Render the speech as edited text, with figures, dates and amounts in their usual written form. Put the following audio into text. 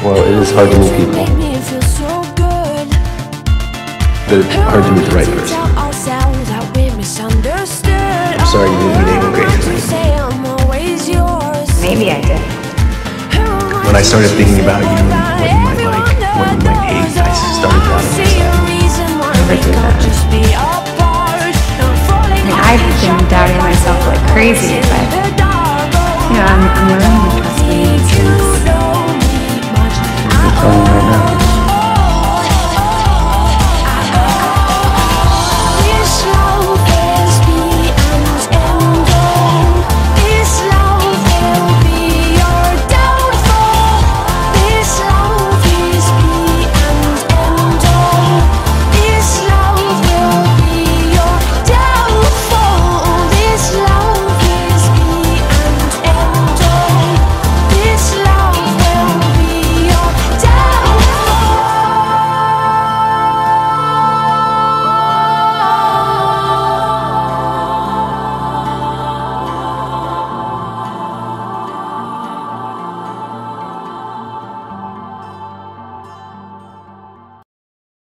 Well, it is hard to meet people. But it's hard to meet the right person. I'm sorry you didn't meet anyone great tonight. Maybe I did. When I started thinking about you and what you might like, what you might hate, I started doubting myself. Never do that. I've been doubting myself like crazy.